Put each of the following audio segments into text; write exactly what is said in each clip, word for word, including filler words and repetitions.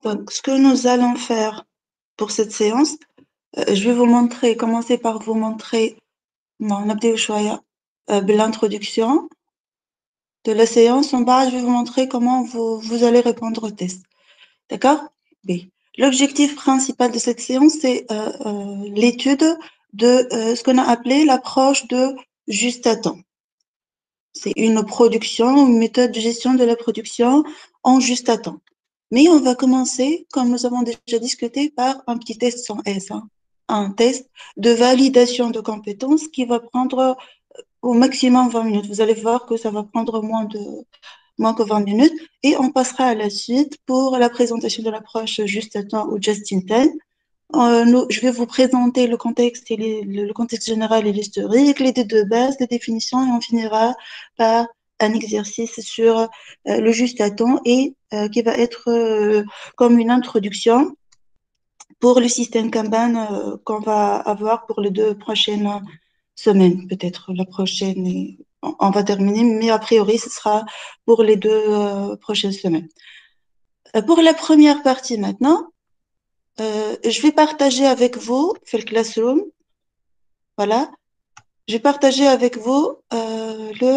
Donc, ce que nous allons faire pour cette séance, euh, je vais vous montrer, commencer par vous montrer bon, نبداو شوية, euh, l'introduction de la séance. En bas, je vais vous montrer comment vous, vous allez répondre au test. D'accord? Oui. L'objectif principal de cette séance, c'est euh, euh, l'étude de euh, ce qu'on a appelé l'approche de juste à temps. C'est une production, une méthode de gestion de la production en juste à temps. Mais on va commencer, comme nous avons déjà discuté, par un petit test sans S, hein. Un test de validation de compétences qui va prendre au maximum vingt minutes. Vous allez voir que ça va prendre moins de moins que vingt minutes et on passera à la suite pour la présentation de l'approche juste à temps ou just in time. Euh, nous, je vais vous présenter le contexte et les, le, le contexte général et l'historique, l'idée de base, les définitions, et on finira par un exercice sur euh, le juste à temps et euh, qui va être euh, comme une introduction pour le système Kanban euh, qu'on va avoir pour les deux prochaines semaines, peut-être la prochaine, et on, on va terminer, mais a priori, ce sera pour les deux euh, prochaines semaines. Euh, pour la première partie maintenant, Euh, je vais partager avec vous, fait le classroom, voilà, je vais partager avec vous euh, le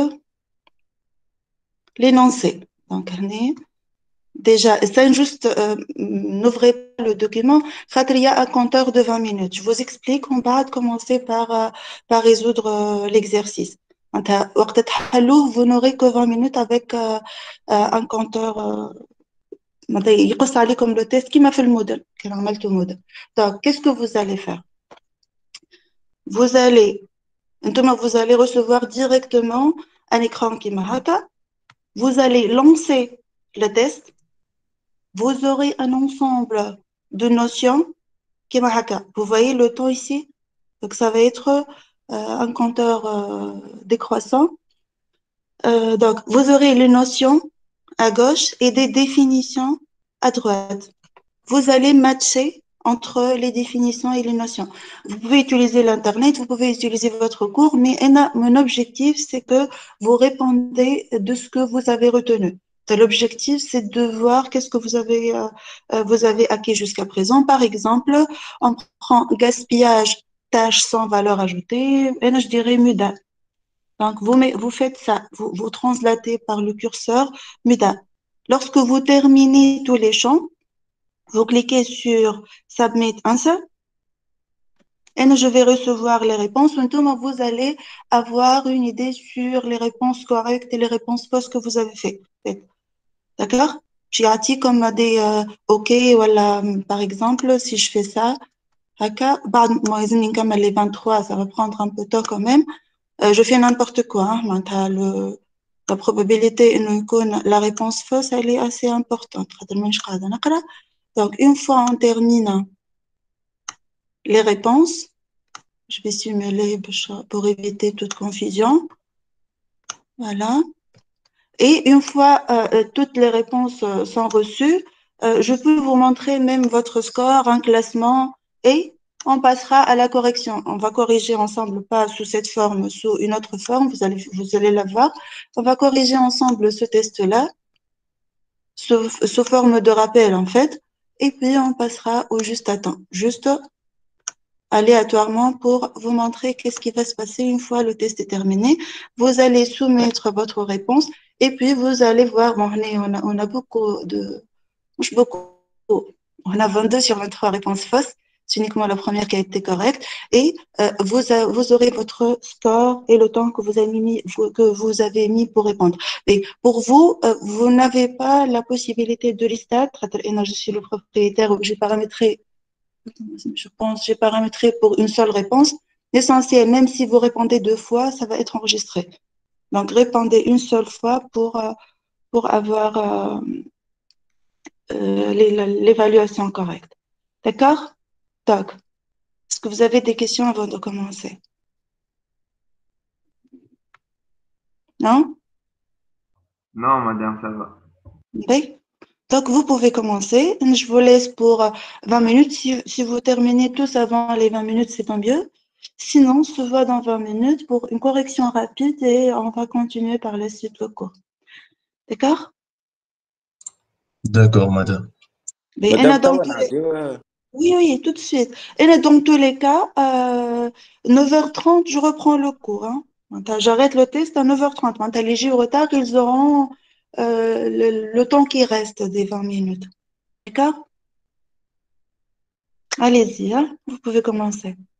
l'énoncé. Donc, on est déjà, c'est juste, euh, n'ouvrez pas le document, il y a un compteur de vingt minutes. Je vous explique, on va commencer par, euh, par résoudre euh, l'exercice. Vous n'aurez que vingt minutes avec euh, euh, un compteur. Euh, يقص عليكم le test qui m'a fait le modèle, qui a عملت modèle. Donc, qu'est-ce que vous allez faire? Vous allez, vous allez recevoir directement un écran qui maraka. Vous allez lancer le test. Vous aurez un ensemble de notions qui maraka. Vous voyez le temps ici? Donc, ça va être euh, un compteur euh, décroissant. Euh, donc, vous aurez les notions à gauche et des définitions à droite. Vous allez matcher entre les définitions et les notions. Vous pouvez utiliser l'Internet, vous pouvez utiliser votre cours, mais mon objectif, c'est que vous répondez de ce que vous avez retenu. L'objectif, c'est de voir qu'est-ce que vous avez, euh, vous avez acquis jusqu'à présent. Par exemple, on prend gaspillage, tâche sans valeur ajoutée, et je dirais muda. Donc, vous, vous faites ça, vous, vous translatez par le curseur muda. Lorsque vous terminez tous les champs, vous cliquez sur Submit Answer et je vais recevoir les réponses. Maintenant, vous allez avoir une idée sur les réponses correctes et les réponses fausses que vous avez faites. D'accord? J'ai comme des euh, OK, voilà, par exemple, si je fais ça, les vingt-trois, ça va prendre un peu de temps quand même. Euh, je fais n'importe quoi. Hein, le, la probabilité, la réponse fausse, elle est assez importante. Donc, une fois on termine les réponses, je vais simuler pour éviter toute confusion. Voilà. Et une fois euh, toutes les réponses euh, sont reçues, euh, je peux vous montrer même votre score, un classement, et on passera à la correction. On va corriger ensemble, pas sous cette forme, sous une autre forme, vous allez, vous allez la voir. On va corriger ensemble ce test-là, sous, sous forme de rappel en fait, et puis on passera au juste à temps. Juste aléatoirement pour vous montrer qu'est-ce qui va se passer une fois le test est terminé. Vous allez soumettre votre réponse et puis vous allez voir, bon, on a, on a beaucoup de, beaucoup, on a vingt-deux sur vingt-trois réponses fausses, c'est uniquement la première qui a été correcte et euh, vous, a, vous aurez votre score et le temps que vous avez mis, que vous avez mis pour répondre. Et pour vous, euh, vous n'avez pas la possibilité de listat, je suis le propriétaire, j'ai paramétré je pense, j'ai paramétré pour une seule réponse. L'essentiel, même si vous répondez deux fois, ça va être enregistré. Donc, répondez une seule fois pour, euh, pour avoir euh, euh, l'évaluation correcte. D'accord? Donc, est-ce que vous avez des questions avant de commencer? Non? Non, madame, ça va. Oui. Donc, vous pouvez commencer. Je vous laisse pour vingt minutes. Si, si vous terminez tous avant les vingt minutes, c'est tant mieux. Sinon, on se voit dans vingt minutes pour une correction rapide et on va continuer par la suite le cours. D'accord? D'accord, madame. Mais et مادام dans توا tous les... نعديوه. Oui, oui, tout de suite. Et là, dans tous les cas, euh, neuf heures trente, je reprends le cours. Hein. Maintenant, j'arrête le test à neuf heures trente. Maintenant, les J retard, ils auront euh, le, le temps qui reste des vingt minutes. D'accord? Allez-y, hein, vous pouvez commencer.